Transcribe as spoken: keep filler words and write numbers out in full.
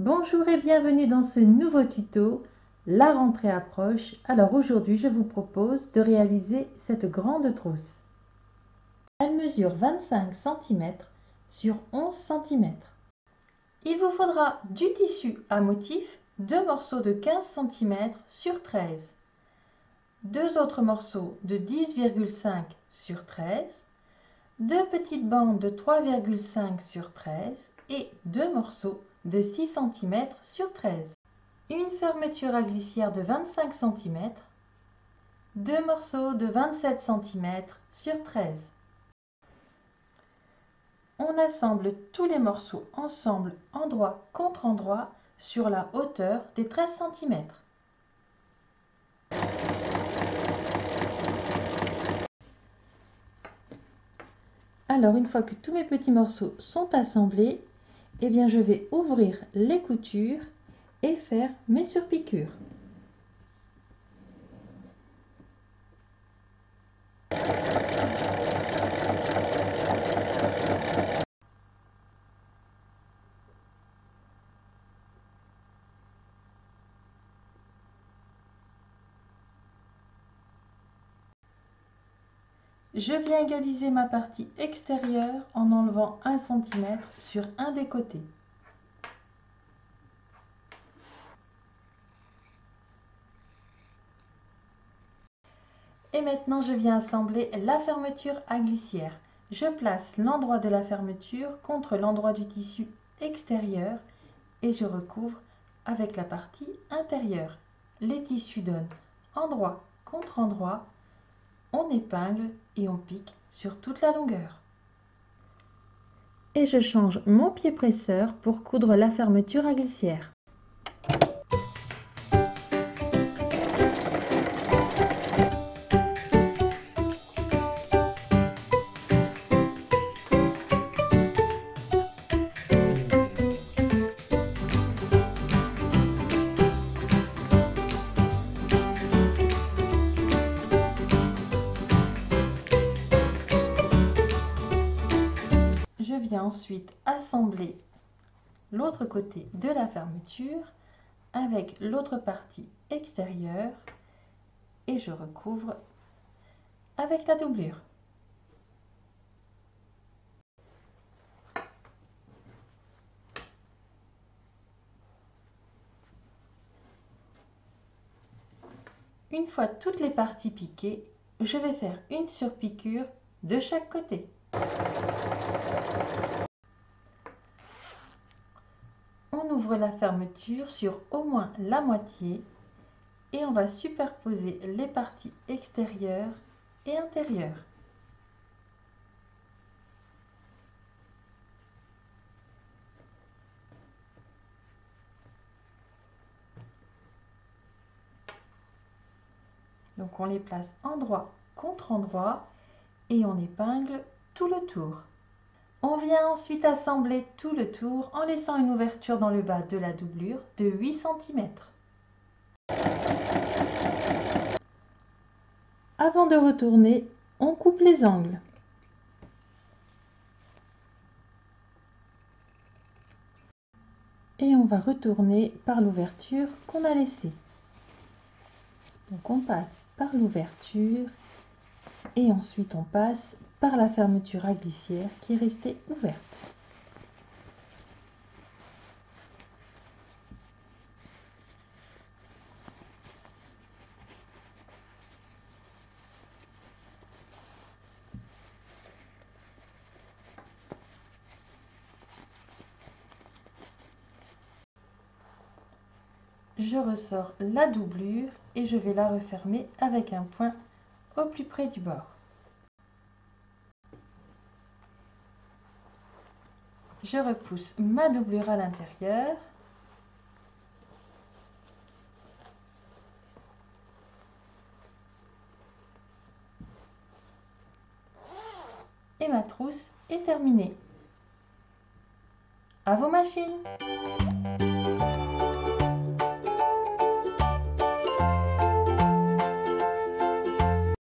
Bonjour et bienvenue dans ce nouveau tuto. La rentrée approche, alors aujourd'hui je vous propose de réaliser cette grande trousse. Elle mesure vingt-cinq centimètres sur onze centimètres. Il vous faudra du tissu à motif, deux morceaux de quinze centimètres sur treize, deux autres morceaux de dix virgule cinq sur treize, deux petites bandes de trois virgule cinq sur treize et deux morceaux de six centimètres sur treize. Une fermeture à glissière de vingt-cinq centimètres, deux morceaux de vingt-sept centimètres sur treize. On assemble tous les morceaux ensemble endroit contre endroit sur la hauteur des treize centimètres. Alors une fois que tous mes petits morceaux sont assemblés, eh bien je vais ouvrir les coutures et faire mes surpiqûres. Je viens égaliser ma partie extérieure en enlevant un centimètre sur un des côtés. Et maintenant, je viens assembler la fermeture à glissière. Je place l'endroit de la fermeture contre l'endroit du tissu extérieur et je recouvre avec la partie intérieure. Les tissus donnent endroit contre endroit. On épingle et on pique sur toute la longueur. Et je change mon pied presseur pour coudre la fermeture à glissière. Je viens ensuite assembler l'autre côté de la fermeture avec l'autre partie extérieure et je recouvre avec la doublure. Une fois toutes les parties piquées, je vais faire une surpiqûre de chaque côté. On ouvre la fermeture sur au moins la moitié et on va superposer les parties extérieures et intérieures. Donc on les place endroit contre endroit et on épingle tout le tour. On vient ensuite assembler tout le tour en laissant une ouverture dans le bas de la doublure de huit centimètres. Avant de retourner, on coupe les angles. Et on va retourner par l'ouverture qu'on a laissée. Donc on passe par l'ouverture et ensuite on passe par la fermeture à glissière qui est restée ouverte. Je ressors la doublure et je vais la refermer avec un point au plus près du bord. Je repousse ma doublure à l'intérieur. Et ma trousse est terminée. À vos machines!